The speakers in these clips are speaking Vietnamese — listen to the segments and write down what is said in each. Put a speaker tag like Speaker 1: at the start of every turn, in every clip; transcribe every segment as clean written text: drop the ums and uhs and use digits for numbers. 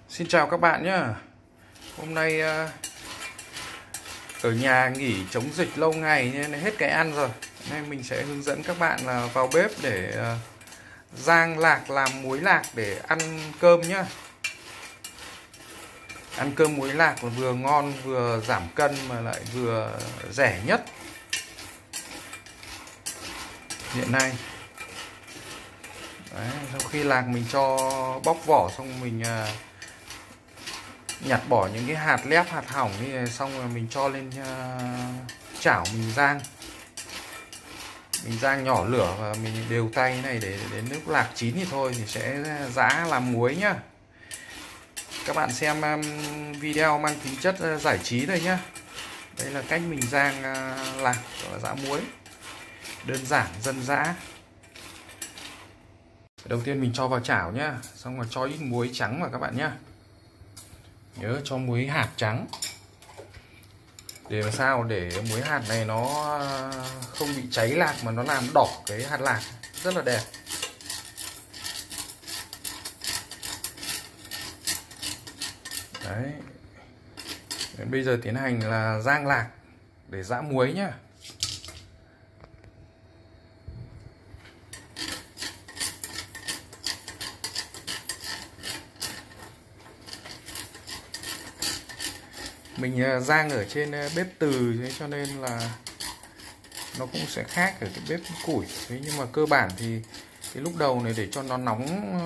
Speaker 1: Xin chào các bạn nhé. Hôm nay ở nhà nghỉ chống dịch lâu ngày nên hết cái ăn rồi. Nên mình sẽ hướng dẫn các bạn là vào bếp để rang lạc, làm muối lạc để ăn cơm nhá. Ăn cơm muối lạc là vừa ngon, vừa giảm cân mà lại vừa rẻ nhất hiện nay. Đấy, sau khi lạc mình cho bóc vỏ xong mình nhặt bỏ những cái hạt lép, hạt hỏng thì xong rồi mình cho lên chảo mình rang nhỏ lửa và mình đều tay này để đến lúc lạc chín thì thôi thì sẽ giã làm muối nhá. Các bạn xem video mang tính chất giải trí thôi nhá. Đây là cách mình rang lạc và giã muối, đơn giản dân dã. Đầu tiên mình cho vào chảo nhá, xong rồi cho ít muối trắng vào các bạn nhá. Nhớ cho muối hạt trắng để làm sao để muối hạt này nó không bị cháy lạc mà nó làm đỏ cái hạt lạc rất là đẹp. Đấy. Bây giờ tiến hành là rang lạc để giã muối nhá. Mình rang ở trên bếp từ cho nên là nó cũng sẽ khác ở cái bếp củi. Thế nhưng mà cơ bản thì cái lúc đầu này để cho nó nóng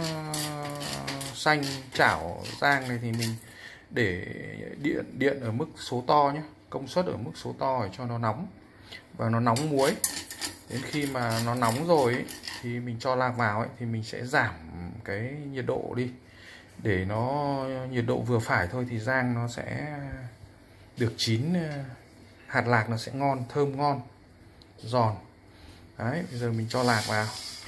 Speaker 1: xanh chảo rang này thì mình để điện ở mức số to nhé, công suất ở mức số to để cho nó nóng và nó nóng muối. Đến khi mà nó nóng rồi ấy, thì mình cho lạc vào ấy, thì mình sẽ giảm cái nhiệt độ đi để nó nhiệt độ vừa phải thôi thì rang nó sẽ được chín, hạt lạc nó sẽ ngon, thơm ngon, giòn. Đấy, bây giờ mình cho lạc vào.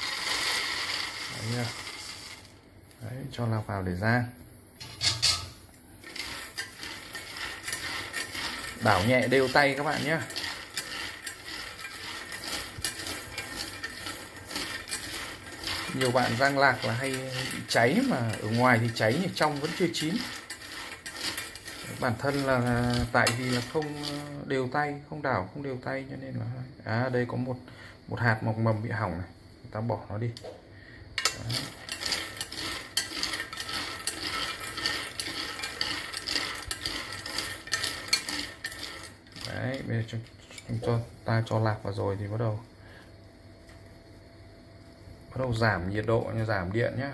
Speaker 1: Đấy, cho lạc vào để rang. Đảo nhẹ đều tay các bạn nhé. Nhiều bạn rang lạc là hay bị cháy, mà ở ngoài thì cháy nhưng trong vẫn chưa chín. Bản thân là tại vì là không đều tay, không đảo không đều tay cho nên là đây có một hạt mọc mầm bị hỏng này, người ta bỏ nó đi. Đấy, bây giờ ta cho lạc vào rồi thì bắt đầu giảm nhiệt độ, giảm điện nhá.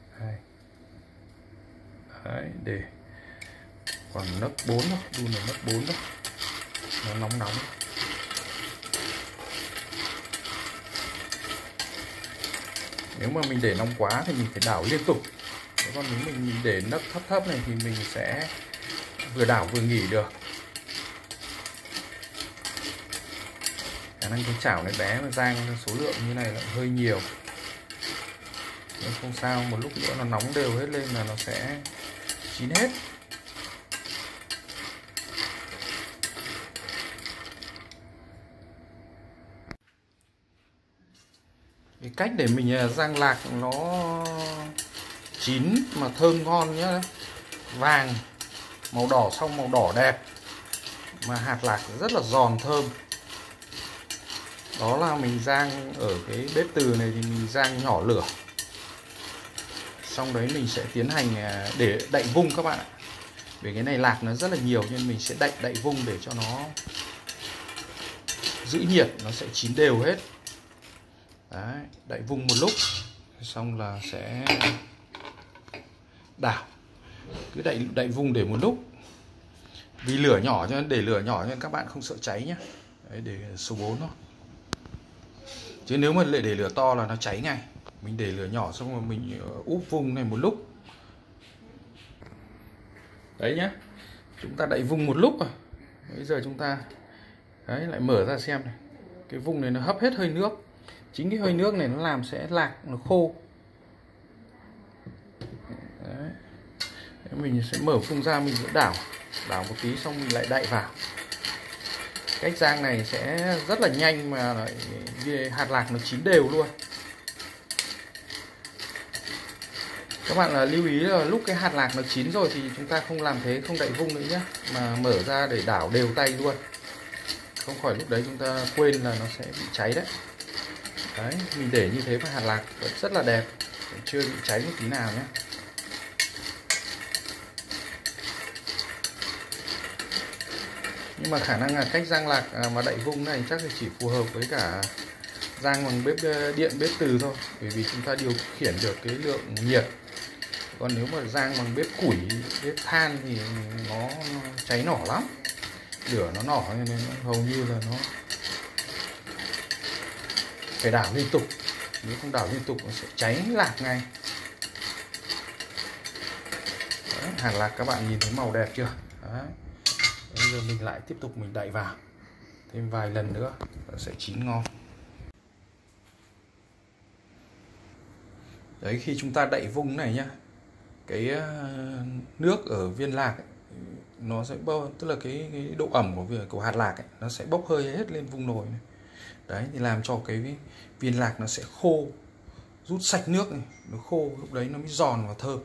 Speaker 1: Đấy, để còn nấc 4 thôi, đun ở nấc 4 thôi, nó nóng. Nếu mà mình để nóng quá thì mình phải đảo liên tục. Còn nếu mình để nấc thấp này thì mình sẽ vừa đảo vừa nghỉ được. Khả năng cái chảo này bé mà rang số lượng như này là hơi nhiều. Nhưng không sao, một lúc nữa nó nóng đều hết lên là nó sẽ chín hết. Cái cách để mình rang lạc nó chín mà thơm ngon nhá, vàng màu đỏ xong màu đỏ đẹp mà hạt lạc rất là giòn thơm. Đó là mình rang ở cái bếp từ này thì mình rang nhỏ lửa. Xong đấy mình sẽ tiến hành để đậy vung các bạn ạ. Vì cái này lạc nó rất là nhiều nên mình sẽ đậy vung để cho nó giữ nhiệt, nó sẽ chín đều hết. Đấy, đậy vung một lúc xong là sẽ đảo. Cứ đậy vung để một lúc. Vì lửa nhỏ cho nên để lửa nhỏ nên các bạn không sợ cháy nhé. Đấy, để số 4 thôi. Chứ nếu mà lại để lửa to là nó cháy ngay. Mình để lửa nhỏ xong rồi mình úp vung này một lúc. Đấy nhá. Chúng ta đậy vung một lúc rồi. Bây giờ chúng ta lại mở ra xem này. Cái vung này nó hấp hết hơi nước. Chính cái hơi nước này nó làm sẽ lạc, nó khô. Đấy. Mình sẽ mở vung ra, mình sẽ đảo một tí xong mình lại đậy vào. Cách rang này sẽ rất là nhanh mà lại hạt lạc nó chín đều luôn. Các bạn là lưu ý là lúc cái hạt lạc nó chín rồi thì chúng ta không làm thế, không đậy vung nữa nhé, mà mở ra để đảo đều tay luôn. Không khỏi lúc đấy chúng ta quên là nó sẽ bị cháy đấy. Đấy, mình để như thế và hạt lạc vẫn rất là đẹp, chưa bị cháy một tí nào nhé. Nhưng mà khả năng là cách rang lạc mà đậy vung này chắc là chỉ phù hợp với cả rang bằng bếp điện, bếp từ thôi, bởi vì chúng ta điều khiển được cái lượng nhiệt. Còn nếu mà rang bằng bếp củi, bếp than thì nó cháy nỏ lắm, lửa nó nỏ nên hầu như là nó phải đảo liên tục, nếu không đảo liên tục nó sẽ cháy lạc ngay. Đấy, hạt lạc các bạn nhìn thấy màu đẹp chưa? Đấy. Bây giờ mình lại tiếp tục mình đậy vào thêm vài lần nữa nó sẽ chín ngon. Đấy, khi chúng ta đậy vung này nhá, cái nước ở viên lạc ấy, nó sẽ tức là cái độ ẩm của hạt lạc ấy, nó sẽ bốc hơi hết lên vung nồi này. Đấy, thì làm cho cái viên lạc nó sẽ khô, rút sạch nước này, nó khô, lúc đấy nó mới giòn và thơm.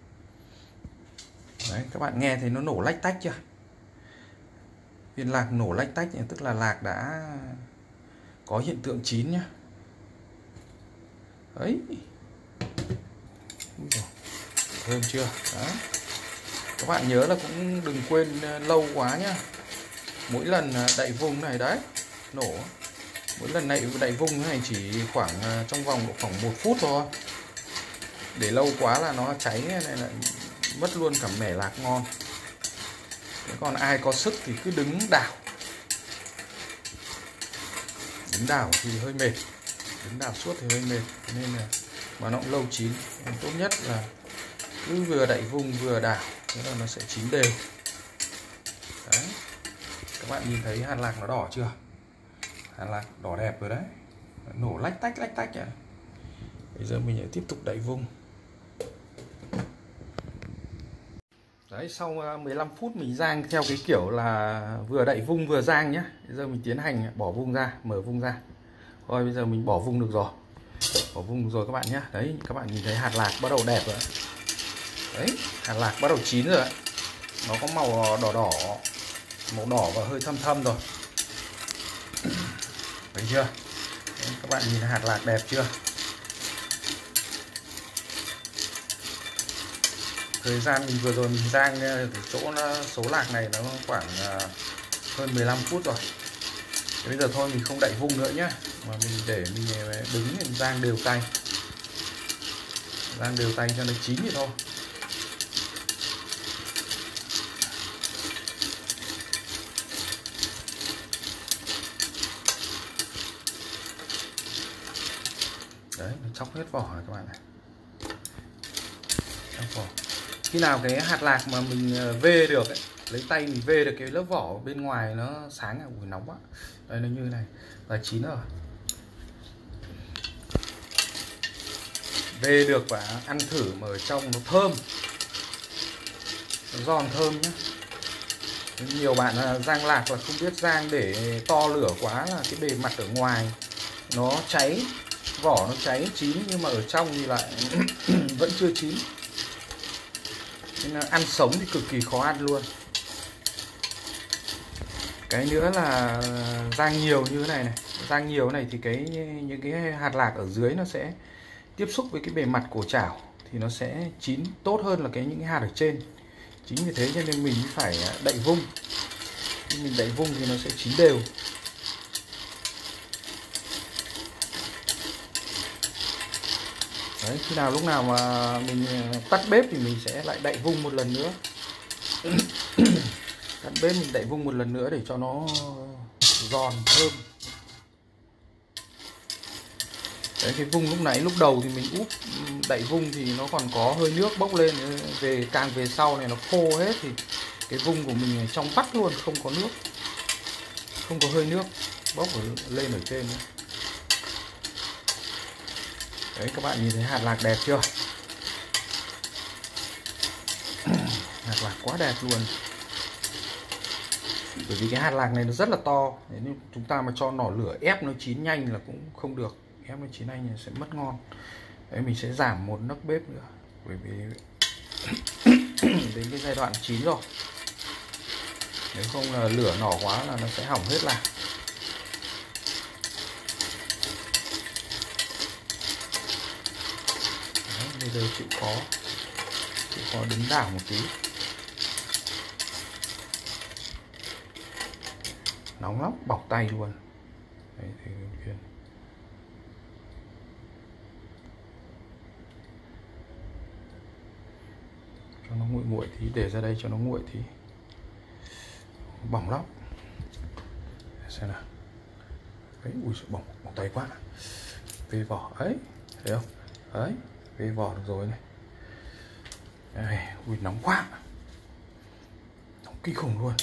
Speaker 1: Đấy, các bạn nghe thấy nó nổ lách tách chưa? Viên lạc nổ lách tách này, tức là lạc đã có hiện tượng chín nhá. Đấy, thơm chưa? Đó. Các bạn nhớ là cũng đừng quên lâu quá nhá. Mỗi lần đậy vung này đấy, nổ. Mỗi lần này đậy vung này chỉ khoảng trong vòng khoảng 1 phút thôi. Để lâu quá là nó cháy này lại mất luôn cả mẻ lạc ngon. Thế còn ai có sức thì cứ đứng đảo. Đứng đảo thì hơi mệt. Đứng đảo suốt thì hơi mệt, nên là mà nó cũng lâu chín. Nên tốt nhất là cứ vừa đậy vung vừa đảo, thế là nó sẽ chín đều. Đấy. Các bạn nhìn thấy hạt lạc nó đỏ chưa? Hạt lạc đỏ đẹp rồi đấy. Nổ lách tách à. Bây giờ mình lại tiếp tục đậy vung. Đấy, sau 15 phút mình rang theo cái kiểu là vừa đậy vung vừa rang nhé. Bây giờ mình tiến hành bỏ vung ra, mở vung ra. Thôi bây giờ mình bỏ vung được rồi. Bỏ vung rồi các bạn nhé. Đấy, các bạn nhìn thấy hạt lạc bắt đầu đẹp rồi. Đấy, hạt lạc bắt đầu chín rồi đấy. Nó có màu đỏ, màu đỏ và hơi thâm thâm rồi. Thấy chưa? Đấy, các bạn nhìn hạt lạc đẹp chưa? Thời gian mình vừa rồi mình rang số lạc này nó khoảng hơn 15 phút rồi. Thế bây giờ thôi mình không đậy vung nữa nhé, mà mình để mình đứng mình rang đều tay. Rang đều tay cho nó chín thì thôi. Đấy, nó chóc hết vỏ rồi các bạn này. Chóc vỏ. Khi nào cái hạt lạc mà mình vê được ấy, lấy tay mình vê được cái lớp vỏ bên ngoài nó sáng là ui nóng quá. Đây nó như thế này là chín rồi. Vê được và ăn thử mà ở trong nó thơm, nó giòn thơm nhá. Nhiều bạn rang lạc là không biết rang để to lửa quá là cái bề mặt ở ngoài nó cháy, vỏ nó cháy chín nhưng mà ở trong thì lại vẫn chưa chín. Nên là ăn sống thì cực kỳ khó ăn luôn. Cái nữa là rang nhiều như thế này này, rang nhiều thế này thì những cái hạt lạc ở dưới nó sẽ tiếp xúc với cái bề mặt của chảo thì nó sẽ chín tốt hơn là những cái hạt ở trên. Chính vì thế cho nên mình phải đậy vung. Khi mình đậy vung thì nó sẽ chín đều. Đấy, khi nào lúc nào mà mình tắt bếp thì mình sẽ lại đậy vung một lần nữa. Tắt bếp mình đậy vung một lần nữa để cho nó giòn thơm. Đấy, cái vung lúc nãy lúc đầu thì mình úp đậy vung thì nó còn có hơi nước bốc lên, càng về sau này nó khô hết thì cái vung của mình trong vắt luôn, không có nước, không có hơi nước bốc lên ở trên nữa. Đấy, các bạn nhìn thấy hạt lạc đẹp chưa? Hạt lạc quá đẹp luôn. Bởi vì cái hạt lạc này nó rất là to, nếu chúng ta mà cho nỏ lửa ép nó chín nhanh là cũng không được, ép nó chín nhanh thì sẽ mất ngon. Đấy, mình sẽ giảm một nấc bếp nữa. bởi vì đến cái giai đoạn chín rồi, nếu không là lửa nhỏ quá là nó sẽ hỏng hết lạc. Đấy, bây giờ chịu khó đứng đảo một tí. Nóng lắm, bỏng tay luôn. Đấy, thì cho nó nguội nguội tí, để ra đây cho nó nguội tí. Bỏng lắm. Xem nào. Đấy, ui bỏng tay quá. Về vỏ ấy, thấy không? Đấy, về vỏ được rồi này. Đây, ui nóng quá. Nóng kinh khủng luôn.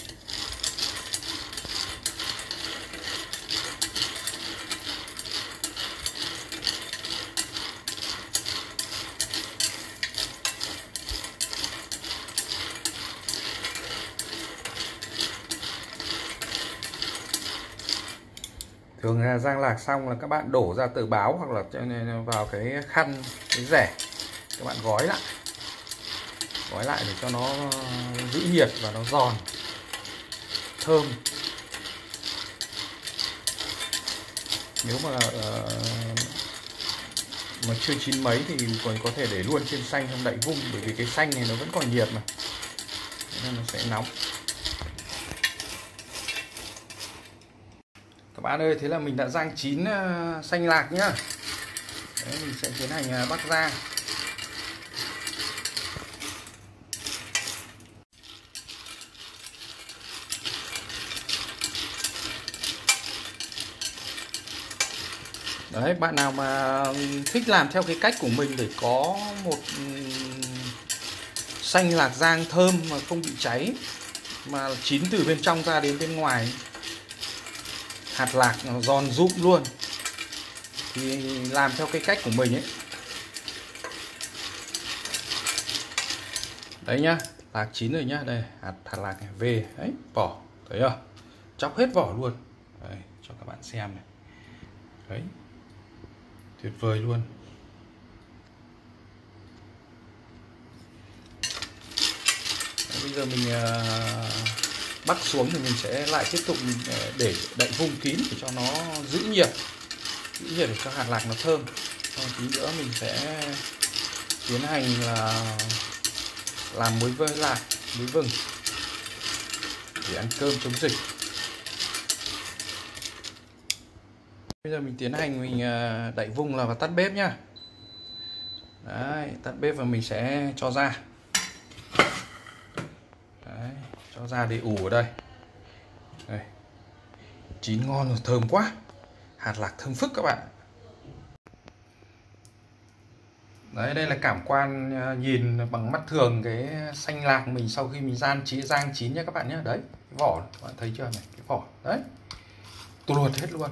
Speaker 1: Thường là rang lạc xong là các bạn đổ ra tờ báo hoặc là vào cái khăn, cái rẻ, các bạn gói lại để cho nó giữ nhiệt và nó giòn, thơm. Nếu mà chưa chín mấy thì còn có thể để luôn trên xanh không đậy vung, bởi vì cái xanh này nó vẫn còn nhiệt mà, nên nó sẽ nóng. Các bạn ơi, thế là mình đã rang chín xanh lạc nhá. Đấy, mình sẽ tiến hành bắc ra. Đấy, bạn nào mà thích làm theo cái cách của mình để có một xanh lạc rang thơm mà không bị cháy, mà chín từ bên trong ra đến bên ngoài, hạt lạc nó giòn rụm luôn, thì làm theo cái cách của mình ấy. Đấy nhá, lạc chín rồi nhá. Đây, hạt lạc này về đấy, vỏ, thấy chưa? Chóc hết vỏ luôn. Đây, cho các bạn xem này. Đấy, tuyệt vời luôn. Đấy, bây giờ mình bắc xuống thì mình sẽ lại tiếp tục mình để đậy vung kín để cho nó giữ nhiệt để cho hạt lạc nó thơm. Sau tí nữa mình sẽ tiến hành là làm muối vơi lạc, muối vừng để ăn cơm chống dịch. Bây giờ mình tiến hành mình đậy vung là và tắt bếp nhá. Đấy, tắt bếp và mình sẽ cho ra. Đấy, cho ra để ủ ở đây. Đây, chín ngon rồi, thơm quá, hạt lạc thơm phức các bạn. Đấy, đây là cảm quan nhìn bằng mắt thường cái xanh lạc mình sau khi mình rang chín nhé các bạn nhé. Đấy, cái vỏ các bạn thấy chưa này, cái vỏ đấy tuột hết luôn.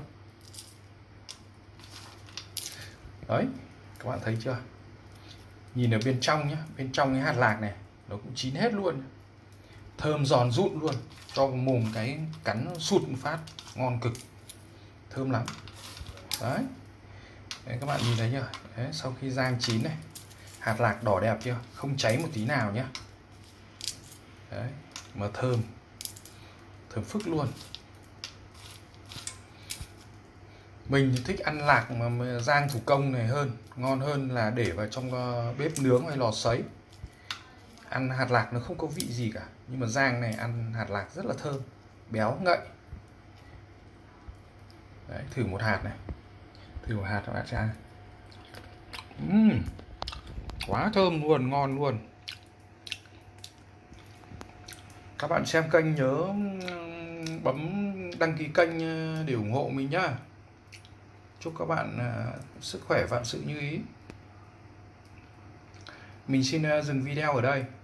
Speaker 1: Đấy, các bạn thấy chưa, nhìn ở bên trong nhé, bên trong cái hạt lạc này nó cũng chín hết luôn, thơm giòn rụn luôn, cho mồm cái cắn sụt một phát, ngon cực, thơm lắm. Đấy, đấy các bạn nhìn thấy chưa. Đấy, sau khi rang chín này, hạt lạc đỏ đẹp chưa, không cháy một tí nào nhé. Đấy, mà thơm phức luôn. Mình thì thích ăn lạc mà rang thủ công này hơn, ngon hơn là để vào trong bếp nướng hay lò sấy. Ăn hạt lạc nó không có vị gì cả, nhưng mà rang này ăn hạt lạc rất là thơm, béo ngậy. Đấy, thử một hạt này, thử một hạt các bạn xem. Quá thơm luôn, ngon luôn. Các bạn xem kênh nhớ bấm đăng ký kênh để ủng hộ mình nhá. Chúc các bạn sức khỏe vạn sự như ý. Mình xin dừng video ở đây.